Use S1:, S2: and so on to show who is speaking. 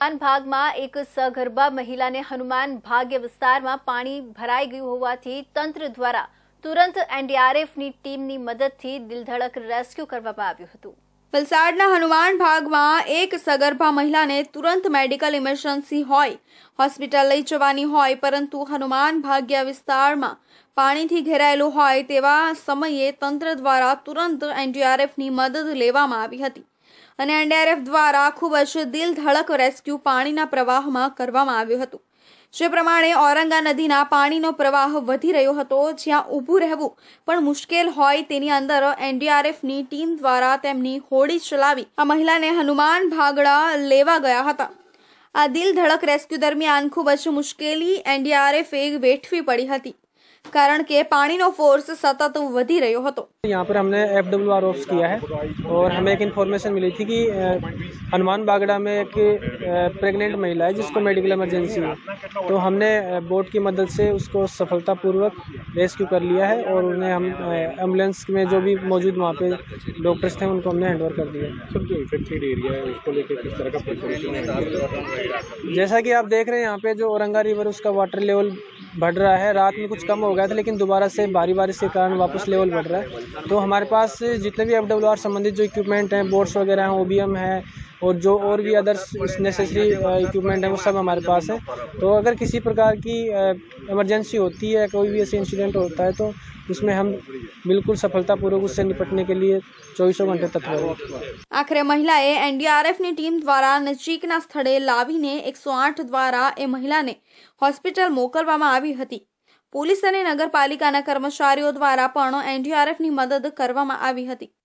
S1: ભાગમાં એક સગર્ભા મહિલાને હનુમાન ભાગ્ય વિસ્તારમાં પાણી ભરાઈ ગયું હોવાથી તંત્ર દ્વારા તુરંત એનડીઆરએફની ટીમની મદદથી દિલધડક રેસ્ક્યુ કરવામાં આવ્યું હતું। વલસાડના હનુમાન ભાગમાં એક સગર્ભા મહિલાને તુરંત મેડિકલ ઇમરજન્સી હોય હોસ્પિટલ લઈ જવાની હોય, પરંતુ હનુમાન ભાગ્ય વિસ્તારમાં પાણીથી ઘેરાયેલું હોય તેવા સમયે તંત્ર દ્વારા તુરંત એનડીઆરએફની મદદ લેવામાં આવી હતી અને એનડીઆરએફ દ્વારા ખૂબ જ દિલધડક રેસ્ક્યુ પાણીના પ્રવાહમાં કરવામાં આવ્યું હતું। જે પ્રમાણે ઔરંગા નદીના પાણીનો પ્રવાહ વધી રહ્યો હતો, જ્યાં ઊભું રહેવું પણ મુશ્કેલ હોય તેની અંદર એનડીઆરએફની ટીમ દ્વારા તેમની હોડી ચલાવી આ મહિલાને હનુમાન ભાગડા લેવા ગયા હતા। આ દિલધડક રેસ્ક્યુ દરમિયાન ખૂબ જ મુશ્કેલી એનડીઆરએફે વેઠવી પડી હતી, कारण के पानी नो फोर्स सतत वधी रह्यो हतो।
S2: यहाँ पर हमने FWR ऑफ किया है और हमें एक इन्फॉर्मेशन मिली थी कि हनुमान बागड़ा में एक प्रेग्नेंट महिला है जिसको मेडिकल इमरजेंसी है, तो हमने बोट की मदद से उसको सफलतापूर्वक रेस्क्यू कर लिया है और उन्हें हम एम्बुलेंस में जो भी मौजूद वहाँ पे डॉक्टर्स थे उनको हमने हैंडओवर कर दिया।
S3: सब जो इन्फेक्टेड एरिया है उसको लेकर किस तरह का प्रिपरेशन है?
S2: जैसा कि आप देख रहे हैं यहाँ पे जो औरंगा रिवर उसका वाटर लेवल बढ़ रहा है। रात में कुछ कम हो गया था लेकिन दोबारा से भारी बारिश के कारण वापस लेवल बढ़ रहा है। तो हमारे पास जितने भी FWR संबंधित जो इक्विपमेंट हैं, बोट्स वगैरह हैं, OBM है और जो और भी अदर्स नेसेसरी इक्विपमेंट है वो सब हमारे पास है। तो अगर किसी प्रकार की इमरजेंसी होती है, कोई भी ऐसे इंसिडेंट होता है तो उसमें हम बिल्कुल सफलतापूर्वक उससे निपटने के लिए 24 घंटे तत्पर हैं।
S1: आखिर महिलाए एनडीआरएफની ટીમ દ્વારા નજીકના સ્થળે લાવીને 108 દ્વારા એ મહિલાને હોસ્પિટલ મોકલવામાં આવી હતી। પોલીસ અને નગરપાલિકાના કર્મચારીઓ દ્વારા પણ એનડીઆરએફની મદદ કરવામાં આવી હતી।